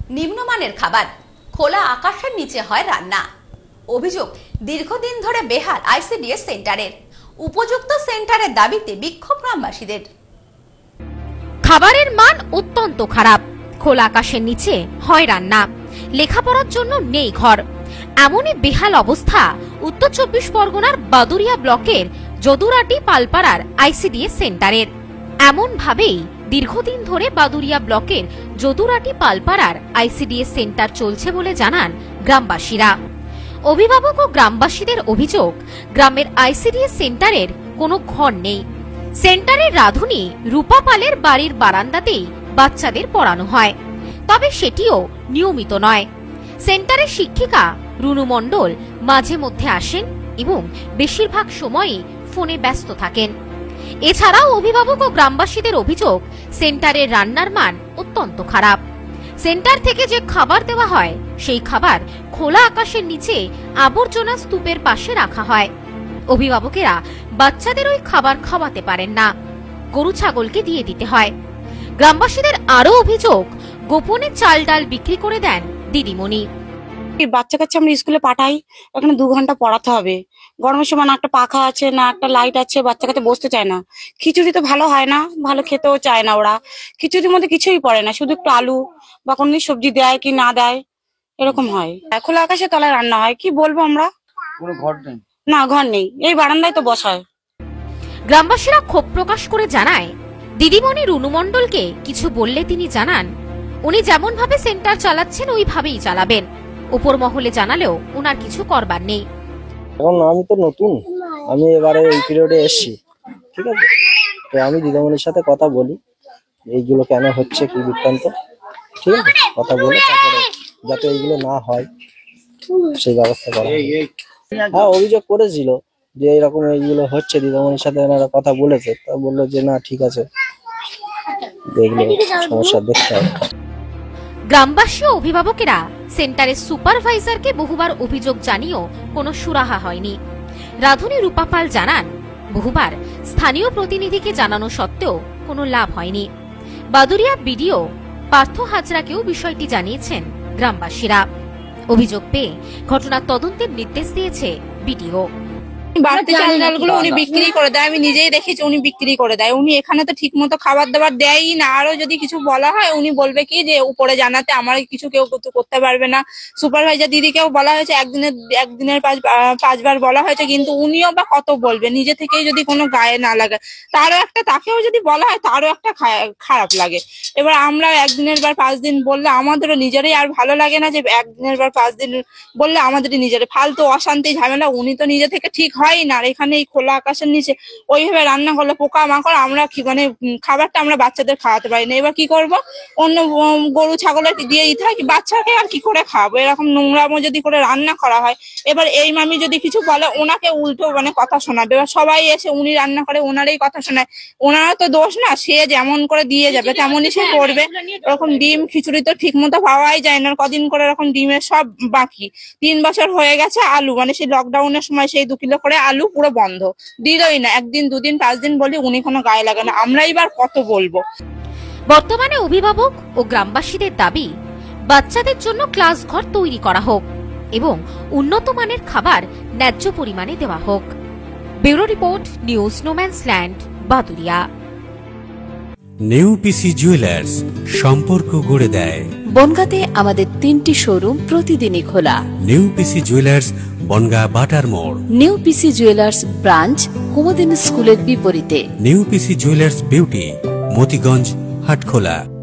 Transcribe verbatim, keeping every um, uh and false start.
নিম্নমানের খাবার, খোলা আকাশের নিচে হয় রান্না। অভিযোগ দীর্ঘদিন ধরে বেহাল আইসিডিএস সেন্টারের। উপযুক্ত সেন্টারের দাবিতে বিক্ষোভ গ্রামবাসীদের। খাবারের মান অত্যন্ত খারাপ, খোলা আকাশের নিচে হয় রান্না, লেখাপড়ার জন্য নেই ঘর। এমনই বেহাল অবস্থা উত্তর চব্বিশ পরগনার বাদুরিয়া ব্লকের যদুরাটি পালপাড়ার আইসিডিএস সেন্টারের। এমন ভাবেই দীর্ঘদিন ধরে বাদুরিয়া ব্লকের যদুরাটি পালপাড়ার আইসিডিএস সেন্টার চলছে বলে জানান গ্রামবাসীরা। অভিভাবক ও গ্রামবাসীদের অভিযোগ, গ্রামের আইসিডিএস সেন্টারের কোনো ঘর নেই। সেন্টারের রাঁধুনি রূপা পালের বাড়ির বারান্দাতেই বাচ্চাদের পড়ানো হয়, তবে সেটিও নিয়মিত নয়। সেন্টারের শিক্ষিকা রুনু মণ্ডল মাঝে মধ্যে আসেন এবং বেশিরভাগ সময়ই ফোনে ব্যস্ত থাকেন। এছাড়াও অভিভাবক ও গ্রামবাসীদের অভিযোগ, সেন্টারের রান্নার মান অত্যন্ত খারাপ। সেন্টার থেকে যে খাবার দেওয়া হয় সেই খাবার খোলা আকাশের নিচে আবর্জনা স্তূপের পাশে রাখা হয়। অভিভাবকেরা বাচ্চাদের ওই খাবার খাওয়াতে পারেন না, গরু ছাগলকে দিয়ে দিতে হয়। গ্রামবাসীদের আরো অভিযোগ, গোপনে চাল ডাল বিক্রি করে দেন দিদিমণি। বাচ্চা কাচ্চা আমরা স্কুলে পাঠাই, এখানে দু ঘন্টা পড়াতে হবে। গরমের সময় না একটা পাখা আছে না একটা লাইট আছে, বাচ্চা কাছে বসতে চায় না। খিচুড়ি তো ভালো হয় না, ভালো খেতেও চায় না ওরা। খিচুড়ির মধ্যে কিছুই পড়ে না, শুধু একটু আলু বা কোনদিন সবজি দেয় কি না দেয়, এরকম হয়। খোলা আকাশে তলায় রান্না হয়, কি বলবো আমরা। কোনো ঘর নেই, না ঘর নেই, এই বারান্দায় তো বসায়। গ্রামবাসীরা ক্ষোভ প্রকাশ করে জানায়, দিদিমণি রুনু মণ্ডলকে কিছু বললে তিনি জানান, উনি যেমন ভাবে সেন্টার চালাচ্ছেন ওইভাবেই চালাবেন। উপর মহলে জানালেও ওনার কিছু করবার নেই। এখন আমি তো নতুন, আমি এবারে এই পিরিয়ডে এসেছি, ঠিক আছে। তো আমি দিদিমণির সাথে কথা বলি, এইগুলো কেন হচ্ছে কি বৃত্তান্ত, ঠিক আছে, কথা বলে তারপরে যাতে এইগুলো না হয় সেই ব্যবস্থা করা হয়। হ্যাঁ, অভিযোগ করেছিল যে এরকম এইগুলো হচ্ছে, দিদিমণির সাথে ওনারা কথা বলেছে, তা বললো যে না ঠিক আছে, দেখলে সমস্যা দেখতে হবে। গ্রামবাসী ও অভিভাবকেরা সেন্টারের সুপারভাইজারকে বহুবার অভিযোগ জানিয়েও কোনো সুরাহা হয়নি। রাঁধুনি রূপা পাল জানান, বহুবার স্থানীয় প্রতিনিধিকে জানানো সত্ত্বেও কোনো লাভ হয়নি। বাদুরিয়া বিডিও পার্থ হাজরাকেও বিষয়টি জানিয়েছেন গ্রামবাসীরা। অভিযোগ পেয়ে ঘটনার তদন্তের নির্দেশ দিয়েছে বিডিও। বাড়তি চাল ডাল গুলো উনি বিক্রি করে দেয়, আমি নিজেই দেখেছি উনি বিক্রি করে দেয়। উনি এখানে তো ঠিক মতো খাবার দাবার দেয়ই না। আরো যদি কিছু বলা হয় উনি বলবে কি যে উপরে জানাতে, আমার কিছু কেউ করতে পারবে না। সুপারভাইজার দিদিকেও বলা হয়েছে, একদিনের একদিনের পাঁচ পাঁচবার বলা হয়েছে, কিন্তু উনিও বা কত বলবে। নিজে থেকেই যদি কোনো গায়ে না লাগে, তারও একটা, তাকেও যদি বলা হয় তারও একটা খারাপ লাগে। এবার আমরা একদিনের বার পাঁচ দিন বললে আমাদেরও নিজেরই আর ভালো লাগে না, যে একদিনের বার পাঁচ দিন বললে আমাদেরই নিজের ফালতু অশান্তি ঝামেলা। উনি তো নিজে থেকে ঠিক হয় না। আর এখানে এই খোলা আকাশের নিচে ওইভাবে রান্না করলে পোকা মাকড়, আমরা কি মানে খাবারটা আমরা বাচ্চাদের খাওয়াতে পারি না। এবার কি করব, অন্য গরু ছাগলের দিয়ে দিতে হয়, বাচ্চাকে আর কি করে খাওয়াবো। এরকম নোংরামো যদি করে রান্না করা হয়, এবার এই মামি যদি কিছু বলে ওনাকে উল্টো মানে কথা শোনাবে। এবার সবাই এসে উনি রান্না করে ওনারই কথা শোনায়, ওনারা তো দোষ না, সে যেমন করে দিয়ে যাবে তেমনই সে করবে। এরকম ডিম খিচুড়ি তো ঠিক মতো পাওয়াই যায় না, কদিন করে এরকম ডিমের সব বাকি। তিন বছর হয়ে গেছে আলু, মানে সেই লকডাউনের সময় সেই দু কিলো করে আলু পুরো বন্ধ, দিলই না। একদিন দুদিন পাঁচ দিন বলি, উনি কোনো গায়ে লাগে না। আমরা এবার কত বলবো। বর্তমানে অভিভাবক ও গ্রামবাসীদের দাবি, বাচ্চাদের জন্য ক্লাস ঘর তৈরি করা হোক এবং উন্নত মানের খাবার ন্যায্য পরিমাণে দেওয়া হোক। Bureau report, news no man's land, Baduria. নেউপিসি জুয়েলার্স, সম্পর্ক গড়ে দেয়। বনগাঁতে আমাদের তিনটি শোরুম প্রতিদিনই খোলা। নেউপিসি জুয়েলার্স, বনগাঁ বাটার মোড়। নেউপিসি জুয়েলার্স ব্রাঞ্চ কুমুদিনী স্কুলের বিপরীতে। নেউপিসি জুয়েলার্স বিউটি, মতিগঞ্জ, হাটখোলা।